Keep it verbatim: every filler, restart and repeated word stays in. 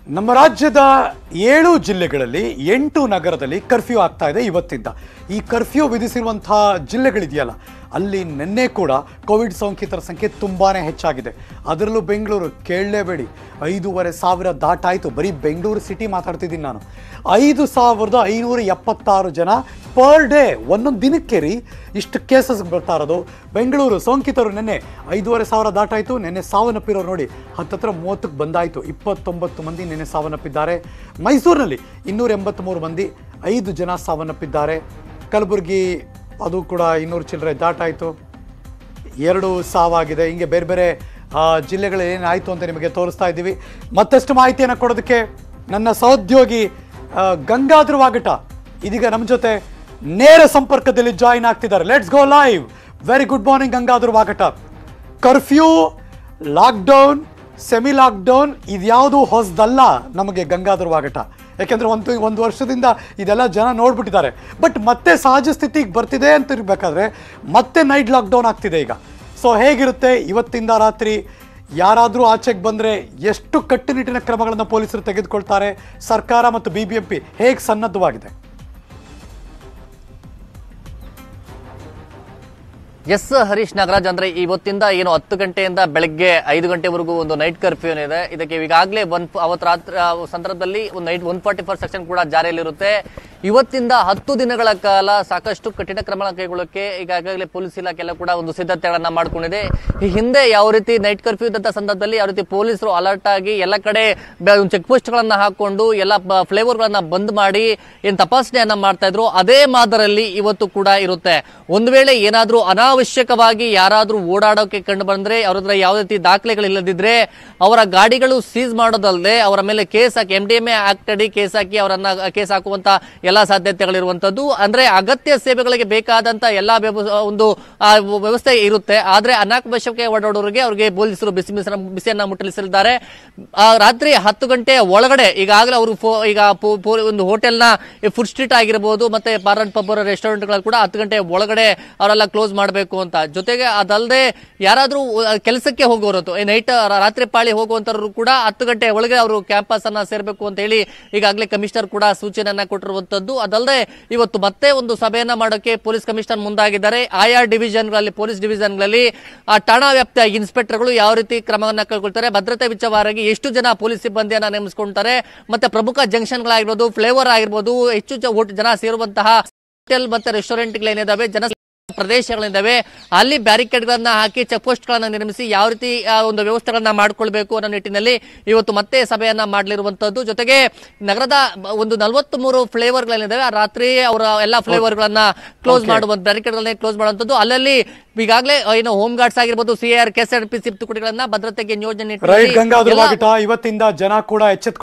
ನಮ್ಮ ರಾಜ್ಯದ ಏಳು ಜಿಲ್ಲೆಗಳಲ್ಲಿ ಎಂಟು ನಗರದಲ್ಲಿ ಕರ್ಫ್ಯೂ ಆಗ್ತಾ ಇದೆ ಇವತ್ತಿಂದ. ಈ ಕರ್ಫ್ಯೂ ವಿಧಿಸಿರುವಂತಹ ಜಿಲ್ಲೆಗಳಿದೆಯಲ್ಲ, ಅಲ್ಲಿ ನಿನ್ನೆ ಕೂಡ ಕೋವಿಡ್ ಸೋಂಕಿತರ ಸಂಖ್ಯೆ ತುಂಬಾನೇ ಹೆಚ್ಚಾಗಿದೆ. ಅದರಲ್ಲೂ ಬೆಂಗಳೂರು ಕೇಳಲೇಬೇಡಿ, ಐದೂವರೆ ಸಾವಿರ ದಾಟಾಯಿತು. ಬರೀ ಬೆಂಗಳೂರು ಸಿಟಿ ಮಾತಾಡ್ತಿದ್ದೀನಿ ನಾನು. ಐದು ಸಾವಿರದ ಐನೂರ ಎಪ್ಪತ್ತಾರು ಜನ ಪರ್ ಡೇ, ಒಂದೊಂದು ದಿನಕ್ಕೆ ರೀ ಇಷ್ಟು ಕೇಸಸ್ ಬರ್ತಾ ಇರೋದು. ಬೆಂಗಳೂರು ಸೋಂಕಿತರು ನಿನ್ನೆ ಐದೂವರೆ ಸಾವಿರ ದಾಟಾಯಿತು. ನಿನ್ನೆ ಸಾವನ್ನಪ್ಪಿರೋರು ನೋಡಿ ಹತ್ತತ್ರ ಮೂವತ್ತಕ್ಕೆ ಬಂದಾಯಿತು. ಇಪ್ಪತ್ತೊಂಬತ್ತು ಮಂದಿ ನಿನ್ನೆ ಸಾವನ್ನಪ್ಪಿದ್ದಾರೆ. ಮೈಸೂರಿನಲ್ಲಿ ಇನ್ನೂರ ಎಂಬತ್ತ್ಮೂರು ಮಂದಿ, ಐದು ಜನ ಸಾವನ್ನಪ್ಪಿದ್ದಾರೆ. ಕಲಬುರಗಿ ಅದು ಕೂಡ ಇನ್ನೂರು ಚಿಲ್ಲರೆ ದಾಟಾಯಿತು, ಎರಡು ಸಾವಾಗಿದೆ. ಹಿಂಗೆ ಬೇರೆ ಬೇರೆ ಜಿಲ್ಲೆಗಳು ಏನಾಯಿತು ಅಂತ ನಿಮಗೆ ತೋರಿಸ್ತಾ ಇದ್ದೀವಿ. ಮತ್ತಷ್ಟು ಮಾಹಿತಿಯನ್ನು ಕೊಡೋದಕ್ಕೆ ನನ್ನ ಸಹೋದ್ಯೋಗಿ ಗಂಗಾಧರ್ ವಾಗಟ ಇದೀಗ ನಮ್ಮ ಜೊತೆ ನೇರ ಸಂಪರ್ಕದಲ್ಲಿ ಜಾಯಿನ್ ಆಗ್ತಿದ್ದಾರೆ. Let's go live. Very good morning Gangadhar Vagata. Curfew, lockdown, semi lockdown ಇದ್ಯಾವುದು ಹೊಸದಲ್ಲ ನಮಗೆ ಗಂಗಾಧರ್ ವಾಗಟ. ಯಾಕೆಂದರೆ ಒಂದು ಒಂದು ವರ್ಷದಿಂದ ಇದೆಲ್ಲ ಜನ ನೋಡ್ಬಿಟ್ಟಿದ್ದಾರೆ. ಬಟ್ ಮತ್ತೆ ಸಹಜ ಸ್ಥಿತಿಗೆ ಬರ್ತಿದೆ ಅಂತ ಇರಬೇಕಾದ್ರೆ ಮತ್ತೆ ನೈಟ್ ಲಾಕ್ಡೌನ್ ಆಗ್ತಿದೆ ಈಗ. ಸೊ ಹೇಗಿರುತ್ತೆ ಇವತ್ತಿಂದ ರಾತ್ರಿ? ಯಾರಾದರೂ ಆಚೆಗೆ ಬಂದರೆ ಎಷ್ಟು ಕಟ್ಟುನಿಟ್ಟಿನ ಕ್ರಮಗಳನ್ನು ಪೊಲೀಸರು ತೆಗೆದುಕೊಳ್ತಾರೆ? ಸರ್ಕಾರ ಮತ್ತು ಬಿ ಬಿ ಎಂ ಪಿ ಹೇಗೆ ಸನ್ನದ್ಧವಾಗಿದೆ? ಎಸ್ ಹರೀಶ್ ನಾಗರಾಜ್, ಅಂದ್ರೆ ಇವತ್ತಿಂದ ಏನು ಹತ್ತು ಗಂಟೆಯಿಂದ ಬೆಳಗ್ಗೆ ಐದು ಗಂಟೆವರೆಗೂ ಒಂದು ನೈಟ್ ಕರ್ಫ್ಯೂ ಇದೆ. ಇದಕ್ಕೆ ಈಗಾಗಲೇ ಒನ್ ಅವತ್ತು ರಾತ್ರಿ ಸಂದರ್ಭದಲ್ಲಿ ಒಂದು night one forty four section ಕೂಡ ಜಾರಿಯಲ್ಲಿರುತ್ತೆ. ಇವತ್ತಿಂದ ಹತ್ತು ದಿನಗಳ ಕಾಲ ಸಾಕಷ್ಟು ಕಠಿಣ ಕ್ರಮ ಕೈಗೊಳ್ಳೋಕೆ ಈಗಾಗಲೇ ಪೊಲೀಸ್ ಇಲಾಖೆ ಎಲ್ಲ ಕೂಡ ಒಂದು ಸಿದ್ಧತೆಗಳನ್ನ ಮಾಡ್ಕೊಂಡಿದೆ. ಈ ಹಿಂದೆ ಯಾವ ರೀತಿ ನೈಟ್ ಕರ್ಫ್ಯೂ ಇದ್ದಂತ ಸಂದರ್ಭದಲ್ಲಿ ಯಾವ ರೀತಿ ಪೊಲೀಸರು ಅಲರ್ಟ್ ಆಗಿ ಎಲ್ಲ ಕಡೆ ಚೆಕ್ ಪೋಸ್ಟ್ ಗಳನ್ನ ಹಾಕೊಂಡು ಎಲ್ಲ ಫ್ಲೇವರ್ ಗಳನ್ನ ಬಂದ್ ಮಾಡಿ ಏನ್ ತಪಾಸಣೆಯನ್ನ ಮಾಡ್ತಾ ಇದ್ರು, ಅದೇ ಮಾದರಲ್ಲಿ ಇವತ್ತು ಕೂಡ ಇರುತ್ತೆ. ಒಂದು ವೇಳೆ ಏನಾದ್ರೂ ಅನಾವಶ್ಯಕವಾಗಿ ಯಾರಾದ್ರೂ ಓಡಾಡೋಕೆ ಕಂಡು ಬಂದ್ರೆ, ಅವ್ರ ಹತ್ರ ಯಾವುದೇ ರೀತಿ ದಾಖಲೆಗಳು ಇಲ್ಲದಿದ್ರೆ ಅವರ ಗಾಡಿಗಳು ಸೀಸ್ ಮಾಡೋದಲ್ಲದೆ ಅವರ ಮೇಲೆ ಕೇಸ್ ಹಾಕಿ M D M A act ಅಡಿ ಕೇಸ್ ಹಾಕಿ ಅವರನ್ನ ಕೇಸ್ ಹಾಕುವಂತ ಎಲ್ಲಾ ಸಾಧ್ಯತೆಗಳಿರುವಂತದ್ದು. ಅಂದ್ರೆ ಅಗತ್ಯ ಸೇವೆಗಳಿಗೆ ಬೇಕಾದಂತ ಎಲ್ಲಾ ಒಂದು ವ್ಯವಸ್ಥೆ ಇರುತ್ತೆ. ಆದ್ರೆ ಅನಾವಶ್ಯಕ ಓಡಾಡೋರಿಗೆ ಅವರಿಗೆ ಪೊಲೀಸರು ಬಿಸಿ ಬಿಸಿಯನ್ನ ಮುಟ್ಟಲಿಸಿದ್ದಾರೆ. ರಾತ್ರಿ ಹತ್ತು ಗಂಟೆ ಒಳಗಡೆ ಈಗಾಗಲೇ ಅವರು ಈಗ ಒಂದು ಹೋಟೆಲ್ನ ಫುಡ್ ಸ್ಟ್ರೀಟ್ ಆಗಿರಬಹುದು, ಮತ್ತೆ ಬಾರ್ ಅಂಡ್ ಪಬ್ ರೆಸ್ಟೋರೆಂಟ್ ಗಳು ಕೂಡ ಹತ್ತು ಗಂಟೆ ಒಳಗಡೆ ಅವರೆಲ್ಲ ಕ್ಲೋಸ್ ಮಾಡಬೇಕು ಅಂತ. ಜೊತೆಗೆ ಅದಲ್ಲದೆ ಯಾರಾದ್ರೂ ಕೆಲಸಕ್ಕೆ ಹೋಗೋರು, ನೈಟ್ ರಾತ್ರಿ ಪಾಳಿ ಹೋಗುವಂತರು ಕೂಡ ಹತ್ತು ಗಂಟೆ ಒಳಗೆ ಅವರು ಕ್ಯಾಂಪಸ್ ಅನ್ನ ಸೇರ್ಬೇಕು ಅಂತ ಹೇಳಿ ಈಗಾಗಲೇ ಕಮಿಷನರ್ ಕೂಡ ಸೂಚನೆಯನ್ನ ಕೊಟ್ಟಿರುವಂತದ್ದು. ಅದಲ್ಲದೆ ಇವತ್ತು ಮತ್ತೆ ಒಂದು ಸಭೆಯನ್ನ ಮಾಡೋಕೆ ಪೊಲೀಸ್ ಕಮಿಷನರ್ ಮುಂದಾಗಿದ್ದಾರೆ. ಆಯಾ ಡಿವಿಷನ್ಗಳಲ್ಲಿ ಪೊಲೀಸ್ ಡಿವಿಷನ್ಗಳಲ್ಲಿ ಆ ಠಾಣಾ ವ್ಯಾಪ್ತಿಯ ಇನ್ಸ್ಪೆಕ್ಟರ್ಗಳು ಯಾವ ರೀತಿ ಕ್ರಮವನ್ನ ಕೈಗೊಳ್ತಾರೆ, ಭದ್ರತೆ ವಿಚಾರವಾಗಿ ಎಷ್ಟು ಜನ ಪೊಲೀಸ್ ಸಿಬ್ಬಂದಿಯನ್ನ ನೇಮಿಸಿಕೊಳ್ತಾರೆ, ಮತ್ತೆ ಪ್ರಮುಖ ಜಂಕ್ಷನ್ಗಳಾಗಿರ್ಬೋದು, ಫ್ಲೇವರ್ ಆಗಿರ್ಬೋದು, ಹೆಚ್ಚು ಜನ ಸೇರುವಂತಹ ಹೋಟೆಲ್ ಮತ್ತೆ ರೆಸ್ಟೋರೆಂಟ್ ಗಳೇನಿದಾವೆ, ಜನ ಪ್ರದೇಶಗಳಿದ್ದಾವೆ, ಅಲ್ಲಿ ಬ್ಯಾರಿಕೇಡ್ ಗಳನ್ನ ಹಾಕಿ ಚೆಕ್ ಪೋಸ್ಟ್ ಗಳನ್ನ ನಿರ್ಮಿಸಿ ಯಾವ ರೀತಿ ಒಂದು ವ್ಯವಸ್ಥೆಗಳನ್ನ ಮಾಡ್ಕೊಳ್ಬೇಕು ಅನ್ನೋ ನಿಟ್ಟಿನಲ್ಲಿ ಇವತ್ತು ಮತ್ತೆ ಸಭೆಯನ್ನ ಮಾಡಲಿರುವಂತದ್ದು. ಜೊತೆಗೆ ನಗರದ ಒಂದು ನಲವತ್ತ್ ಮೂರು ಫ್ಲೇವರ್ ಗಳೇನಿದಾವೆ, ಆ ರಾತ್ರಿ ಅವರ ಎಲ್ಲಾ ಫ್ಲೇವರ್ ಗಳನ್ನ ಕ್ಲೋಸ್ ಮಾಡುವಂತ ಬ್ಯಾರಿಕೇಡ್ ಗಳನ್ನ ಕ್ಲೋಸ್ ಮಾಡುವಂತದ್ದು. ಅಲ್ಲಲ್ಲಿ ಈಗಾಗಲೇ ಏನು ಹೋಮ್ ಗಾರ್ಡ್ಸ್ ಆಗಿರ್ಬೋದು, C R K S R P C ತುಕಡಿಗಳನ್ನ ಭದ್ರತೆಗೆ ನಿಯೋಜನೆ ಇವತ್ತಿಂದ ಜನ ಕೂಡ ಎಚ್ಚೆತ್ತು